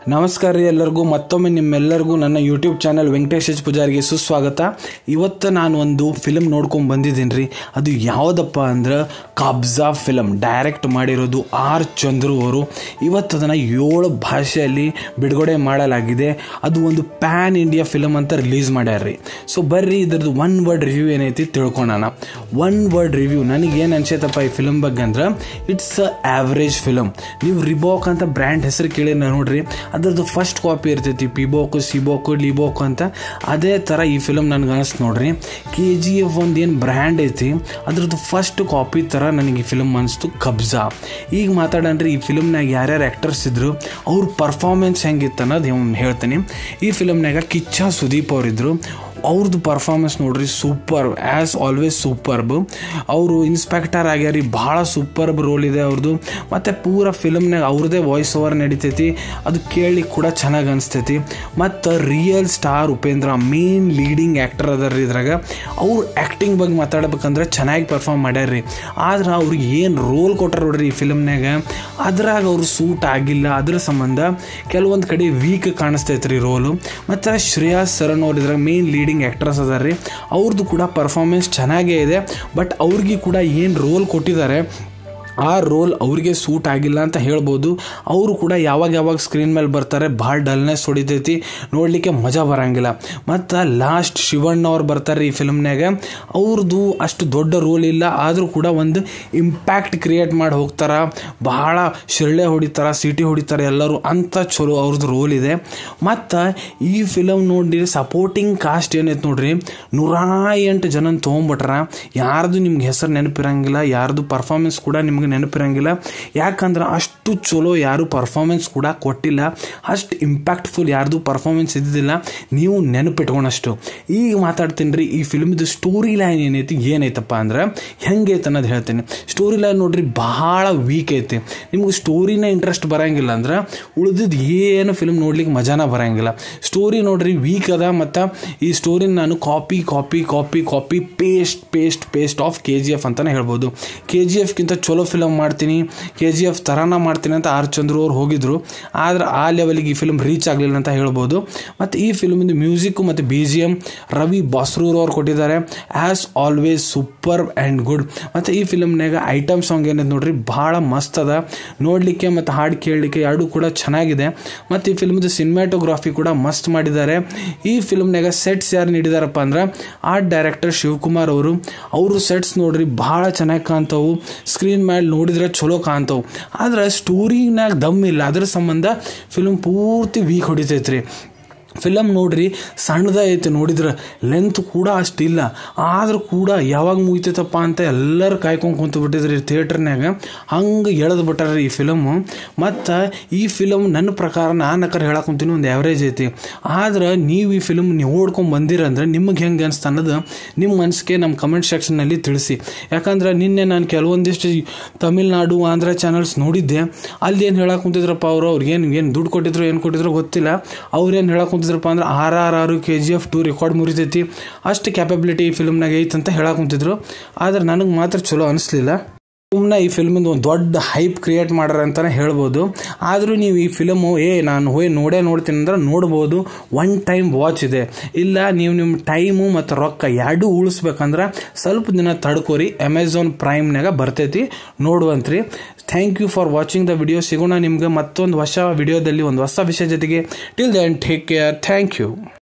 ನಮಸ್ಕಾರ ರೀ ಎಲ್ಲರಿಗೂ ಮತ್ತೊಮ್ಮೆ ನಿಮ್ಮೆಲ್ಲರಿಗೂ ನನ್ನ ಯೂಟ್ಯೂಬ್ ಚಾನಲ್ ವೆಂಕಟೇಶ್ ಎಚ್ ಪೂಜಾರಿಗೆ ಸುಸ್ವಾಗತ. ಇವತ್ತು ನಾನು ಒಂದು ಫಿಲಮ್ ನೋಡ್ಕೊಂಡು ಬಂದಿದ್ದೀನಿ ರೀ. ಅದು ಯಾವುದಪ್ಪ ಅಂದ್ರೆ ಕಬ್ಜಾ ಫಿಲಮ್. ಡೈರೆಕ್ಟ್ ಮಾಡಿರೋದು ಆರ್ ಚಂದ್ರು ಅವರು. ಇವತ್ತು ಅದನ್ನು 7 ಭಾಷೆಯಲ್ಲಿ ಬಿಡುಗಡೆ ಮಾಡಲಾಗಿದೆ. ಅದು ಒಂದು ಪ್ಯಾನ್ ಇಂಡಿಯಾ ಫಿಲಮ್ ಅಂತ ರಿಲೀಸ್ ಮಾಡ್ಯಾರ್ರಿ. ಸೊ ಬರ್ರಿ ಇದ್ರದ್ದು 1 ವರ್ಡ್ ರಿವ್ಯೂ ಏನೈತಿ ತಿಳ್ಕೊಳೋಣ. 1 ವರ್ಡ್ ರಿವ್ಯೂ ನನಗೇನು ಅನ್ಸೈತಪ್ಪ ಈ ಫಿಲಮ್ ಬಗ್ಗೆ ಅಂದ್ರೆ ಇಟ್ಸ್ ಅ ಆವ್ರೇಜ್ ಫಿಲಮ್. ನೀವು ರಿಬೋಕ್ ಅಂತ ಬ್ರ್ಯಾಂಡ್ ಹೆಸರು ಕೇಳಿ ನೋಡ್ರಿ, ಅದರದ್ದು ಫಸ್ಟ್ ಕಾಪಿ ಇರ್ತೈತಿ ಪಿಬೋಕು ಸಿಬೋಕು ಲಿಬೋಕು ಅಂತ. ಅದೇ ಥರ ಈ ಫಿಲಮ್ ನನಗೆ ಅನಿಸ್ತು ನೋಡ್ರಿ. KGF ಒಂದು ಏನು ಬ್ರ್ಯಾಂಡ್ ಐತಿ ಅದ್ರದ್ದು ಫಸ್ಟ್ ಕಾಪಿ ಥರ ನನಗೆ ಈ ಫಿಲಮ್ ಅನಿಸ್ತು ಕಬ್ಜಾ. ಈಗ ಮಾತಾಡೋಣ್ರಿ ಈ ಫಿಲಮ್ನಾಗ ಯಾರ್ಯಾರು ಆ್ಯಕ್ಟರ್ಸ್ ಇದ್ದರು, ಅವ್ರ ಪರ್ಫಾರ್ಮೆನ್ಸ್ ಹೆಂಗಿತ್ತು ಅನ್ನೋದು ಹೇಳ್ತೀನಿ. ಈ ಫಿಲಮ್ನಾಗ ಕಿಚ್ಚ ಸುದೀಪ್ ಅವರಿದ್ದರು. ಅವ್ರದ್ದು ಪರ್ಫಾರ್ಮೆನ್ಸ್ ನೋಡ್ರಿ ಸೂಪರ್, ಆ್ಯಸ್ ಆಲ್ವೇಸ್ ಸೂಪರ್ಬ್. ಅವರು ಇನ್ಸ್ಪೆಕ್ಟರ್ ಆಗ್ಯಾರಿ, ಭಾಳ ಸೂಪರ್ಬ್ ರೋಲ್ ಇದೆ ಅವ್ರದ್ದು. ಮತ್ತು ಪೂರ ಫಿಲಮ್ನಾಗ ಅವ್ರದ್ದೇ ವಾಯ್ಸ್ ಓವರ್ ನಡಿತೈತಿ, ಅದು ಕೇಳಲಿಕ್ಕೆ ಕೂಡ ಚೆನ್ನಾಗಿ ಅನಿಸ್ತೈತಿ. ಮತ್ತು real star Upendra main leading actor ಅದಾರ ಇದ್ರಾಗ. ಅವ್ರು ಆ್ಯಕ್ಟಿಂಗ್ ಬಗ್ಗೆ ಮಾತಾಡ್ಬೇಕಂದ್ರೆ ಚೆನ್ನಾಗಿ ಪರ್ಫಾರ್ಮ್ ಮಾಡ್ಯಾರ್ರಿ. ಆದ್ರೆ ಅವ್ರಿಗೆ ಏನು ರೋಲ್ ಕೊಟ್ಟಾರ ನೋಡ್ರಿ ಈ ಫಿಲಮ್ನಾಗ, ಅದ್ರಾಗ ಅವ್ರು ಸೂಟ್ ಆಗಿಲ್ಲ. ಅದ್ರ ಸಂಬಂಧ ಕೆಲವೊಂದು ಕಡೆ ವೀಕ್ ಕಾಣಿಸ್ತೈತ್ರಿ ರೋಲು. ಮತ್ತು ಶ್ರೇಯಸ್ ಸರನ್ ಅವ್ರು ಇದ್ರಾಗ ಮೇನ್ ಲೀಡಿಂಗ್ ಆ್ಯಕ್ಟರ್ಸ್ ಅದಾರ ರೀ. ಅವ್ರದ್ದು ಕೂಡ ಪರ್ಫಾರ್ಮೆನ್ಸ್ ಚೆನ್ನಾಗೇ ಇದೆ. ಬಟ್ ಅವ್ರಿಗೆ ಕೂಡ ಏನು ರೋಲ್ ಕೊಟ್ಟಿದ್ದಾರೆ ಆ ರೋಲ್ ಅವ್ರಿಗೆ ಸೂಟ್ ಆಗಿಲ್ಲ ಅಂತ ಹೇಳ್ಬೋದು. ಅವರು ಕೂಡ ಯಾವಾಗ ಸ್ಕ್ರೀನ್ ಮೇಲೆ ಬರ್ತಾರೆ ಭಾಳ ಡಲ್ನೆಸ್ ಹೊಡಿತೈತಿ, ನೋಡಲಿಕ್ಕೆ ಮಜಾ ಬರೋಂಗಿಲ್ಲ. ಮತ್ತು ಲಾಸ್ಟ್ ಶಿವಣ್ಣ ಅವ್ರು ಬರ್ತಾರೆ ಈ ಫಿಲ್ಮ್ನಾಗ. ಅವ್ರದ್ದು ಅಷ್ಟು ದೊಡ್ಡ ರೋಲ್ ಇಲ್ಲ, ಆದರೂ ಕೂಡ ಒಂದು ಇಂಪ್ಯಾಕ್ಟ್ ಕ್ರಿಯೇಟ್ ಮಾಡಿ ಹೋಗ್ತಾರೆ. ಬಹಳ ಶಿಳ್ಳೆ ಹೊಡಿತಾರೆ, ಸಿಟಿ ಹೊಡಿತಾರೆ ಎಲ್ಲರೂ ಅಂತ ಚಲೋ ಅವ್ರದ್ದು ರೋಲ್ ಇದೆ. ಮತ್ತು ಈ ಫಿಲಮ್ ನೋಡಿ ಸಪೋರ್ಟಿಂಗ್ ಕಾಸ್ಟ್ ಏನೈತೆ ನೋಡ್ರಿ, 108 ಜನ ತೊಗೊಂಬಿಟ್ರ. ಯಾರ್ದು ನಿಮ್ಗೆ ಹೆಸರು ನೆನಪಿರಂಗಿಲ್ಲ, ಯಾರ್ದು ಪರ್ಫಾರ್ಮೆನ್ಸ್ ಕೂಡ ನಿಮ್ಗೆ ನೆನಪಿರಂಗಿಲ್ಲ. ಯಾಕಂದ್ರೆ ಅಷ್ಟು ಚಲೋ ಯಾರು ಪರ್ಫಾರ್ಮೆನ್ಸ್ ಕೂಡ ಕೊಟ್ಟಿಲ್ಲ, ಅಷ್ಟು ಇಂಪ್ಯಾಕ್ಟ್ಫುಲ್ ಯಾರ್ದು ಪರ್ಫಾರ್ಮೆನ್ಸ್ ಇದ್ದಿದ್ದಿಲ್ಲ, ನೀವು ನೆನಪಿಟ್ಕೊಳಷ್ಟು. ಈಗ ಮಾತಾಡ್ತೀನಿ ರೀ ಈ ಫಿಲ್ಮ್ದು ಸ್ಟೋರಿ ಲೈನ್ ಏನೈತಪ್ಪ ಅಂದ್ರೆ ಹೆಂಗೈತೆ ಅನ್ನೋದು ಹೇಳ್ತೀನಿ. ಸ್ಟೋರಿ ಲೈನ್ ನೋಡ್ರಿ ಭಾಳ ವೀಕ್ ಐತಿ. ನಿಮ್ಗೆ ಸ್ಟೋರಿನ ಇಂಟ್ರೆಸ್ಟ್ ಬರೋಂಗಿಲ್ಲ ಅಂದ್ರೆ ಉಳಿದಿದ್ದು ಏನು ಫಿಲ್ಮ್ ನೋಡ್ಲಿಕ್ಕೆ ಮಜಾನ ಬರೋಂಗಿಲ್ಲ. ಸ್ಟೋರಿ ನೋಡ್ರಿ ವೀಕ್ ಅದ. ಮತ್ತು ಈ ಸ್ಟೋರಿನ ನಾನು ಕಾಪಿ ಪೇಸ್ಟ್ ಆಫ್ KGF ಅಂತಲೇ ಹೇಳ್ಬೋದು. KGFಗಿಂತ ಚಲೋ ಫಿಲಮ್ ಮಾಡ್ತೀನಿ, KGF ಥರನ ಮಾಡ್ತೀನಿ ಅಂತ ಆರ್ ಚಂದ್ರು ಅವ್ರು ಹೋಗಿದ್ರು. ಆದ್ರೆ ಆ ಲೆವೆಲಿಗೆ ಈ ಫಿಲ್ಮ್ ರೀಚ್ ಆಗಲಿಲ್ಲ ಅಂತ ಹೇಳ್ಬೋದು. ಮತ್ತು ಈ ಫಿಲ್ಮಿಂದು ಮ್ಯೂಸಿಕ್ಕು ಮತ್ತು BGM ರವಿ ಬಾಸ್ರೂರ್ ಅವ್ರು ಕೊಟ್ಟಿದ್ದಾರೆ. As always super and good. ಮತ್ತು ಈ ಫಿಲ್ಮ್ನಾಗ ಐಟಮ್ ಸಾಂಗ್ ಏನೈತೆ ನೋಡ್ರಿ ಭಾಳ ಮಸ್ತ್ ಅದ, ನೋಡಲಿಕ್ಕೆ ಮತ್ತು ಹಾಡು ಕೇಳಲಿಕ್ಕೆ ಎರಡೂ ಕೂಡ ಚೆನ್ನಾಗಿದೆ. ಮತ್ತು ಈ ಫಿಲ್ಮ್ದು ಸಿನಿಮ್ಯಾಟೋಗ್ರಾಫಿ ಕೂಡ ಮಸ್ತ್ ಮಾಡಿದ್ದಾರೆ. ಈ ಫಿಲ್ಮ್ನಾಗ ಸೆಟ್ಸ್ ಯಾರು ನೀಡಿದಾರಪ್ಪ ಅಂದ್ರೆ ಆರ್ಟ್ ಡೈರೆಕ್ಟರ್ ಶಿವಕುಮಾರ್ ಅವರು ಸೆಟ್ಸ್ ನೋಡ್ರಿ ಭಾಳ ಚೆನ್ನಾಗಿ ಕಾಣ್ತಾವು, ಸ್ಕ್ರೀನ್ ಮೇಲೆ ನೋಡಿದ್ರೆ ಚಲೋ ಕಾಣ್ತಾವೆ. ಆದ್ರೆ ಸ್ಟೋರಿನಾಗ ದಮ್ ಇಲ್ಲ, ಅದ್ರ ಸಂಬಂಧ ಫಿಲ್ಮ್ ಪೂರ್ತಿ ವೀಕ್ ಹೊಡಿತೈತ್ರಿ. ಫಿಲಮ್ ನೋಡ್ರಿ ಸಣ್ಣದೈತೆ, ನೋಡಿದ್ರೆ ಲೆಂತ್ ಕೂಡ ಅಷ್ಟಿಲ್ಲ, ಆದರೂ ಕೂಡ ಯಾವಾಗ ಮುಗಿತೈತಪ್ಪ ಅಂತ ಎಲ್ಲರೂ ಕಾಯ್ಕೊಂಡು ಕುಂತು ಬಿಟ್ಟಿದ್ರಿ ಥಿಯೇಟ್ರ್ನಾಗ. ಹಂಗೆ ಎಳೆದು ಬಿಟ್ಟಾರ್ರಿ ಈ ಫಿಲಮು. ಮತ್ತು ಈ ಫಿಲಮ್ ನನ್ನ ಪ್ರಕಾರ ನಾನು ಹೇಳಕ್ಕೆ ಕುಂತೀನಿ ಒಂದು ಆ್ಯಾವ್ರೇಜ್ ಐತಿ. ಆದ್ರೆ ನೀವು ಈ ಫಿಲಮ್ ನೋಡ್ಕೊಂಡು ಬಂದಿರಂದ್ರೆ ನಿಮಗೆ ಹೆಂಗೆ ಅನಿಸ್ತು ಅನ್ನೋದು ನಿಮ್ಮ ಮನಸ್ಸಿಗೆ ನಮ್ಮ ಕಮೆಂಟ್ ಸೆಕ್ಷನ್ನಲ್ಲಿ ತಿಳಿಸಿ. ಯಾಕಂದ್ರೆ ನಿನ್ನೆ ನಾನು ಕೆಲವೊಂದಿಷ್ಟು ತಮಿಳ್ನಾಡು ಆಂಧ್ರ ಚಾನಲ್ಸ್ ನೋಡಿದ್ದೆ. ಅಲ್ಲಿ ಏನು ಹೇಳಕ್ಕೆ ಕುಂತಿದ್ರಪ್ಪ ಅವ್ರಿಗೇನು ದುಡ್ಡು ಕೊಟ್ಟಿದ್ರು ಏನು ಕೊಟ್ಟಿದ್ರು ಗೊತ್ತಿಲ್ಲ. ಅವ್ರೇನು ಹೇಳಕ್ಕೆ ಅಂದ್ರೆ RRR KGF 2 ರೆಕಾರ್ಡ್ ಮುರಿತೈತಿ, ಅಷ್ಟು ಕ್ಯಾಪಬಿಲಿಟಿ ಈ ಫಿಲ್ಮ್ನಾಗ ಐತೆ ಅಂತ ಹೇಳಕ್ ಕುಂತಿದ್ರು. ಆದ್ರೆ ನನಗೆ ಮಾತ್ರ ಚಲೋ ಅನಿಸ್ಲಿಲ್ಲ. ಸುಮ್ಮನೆ ಈ ಫಿಲ್ಮಿಂದ ಒಂದು ದೊಡ್ಡ ಹೈಪ್ ಕ್ರಿಯೇಟ್ ಮಾಡ್ಯಾರ ಅಂತಲೇ ಹೇಳ್ಬೋದು. ಆದರೂ ನೀವು ಈ ಫಿಲಮು ನಾನು ನೋಡ್ತೀನಿ ಅಂದ್ರೆ ನೋಡ್ಬೋದು. 1 ಟೈಮ್ ವಾಚ್ ಇದೆ. ಇಲ್ಲ ನೀವು ನಿಮ್ಮ ಟೈಮು ಮತ್ತು ರೊಕ್ಕ ಎರಡೂ ಉಳಿಸ್ಬೇಕಂದ್ರೆ ಸ್ವಲ್ಪ ದಿನ ತಡ್ಕೋರಿ, ಅಮೆಝಾನ್ ಪ್ರೈಮ್ನಾಗ ಬರ್ತೈತಿ, ನೋಡುವಂತ್ರಿ. Thank you for watching the video. ಸಿಗೋಣ ನಿಮ್ಗೆ ಮತ್ತೊಂದು ಹೊಸ ವಿಡಿಯೋದಲ್ಲಿ ಒಂದು ಹೊಸ ವಿಷಯ ಜೊತೆಗೆ. Till then take care. Thank you.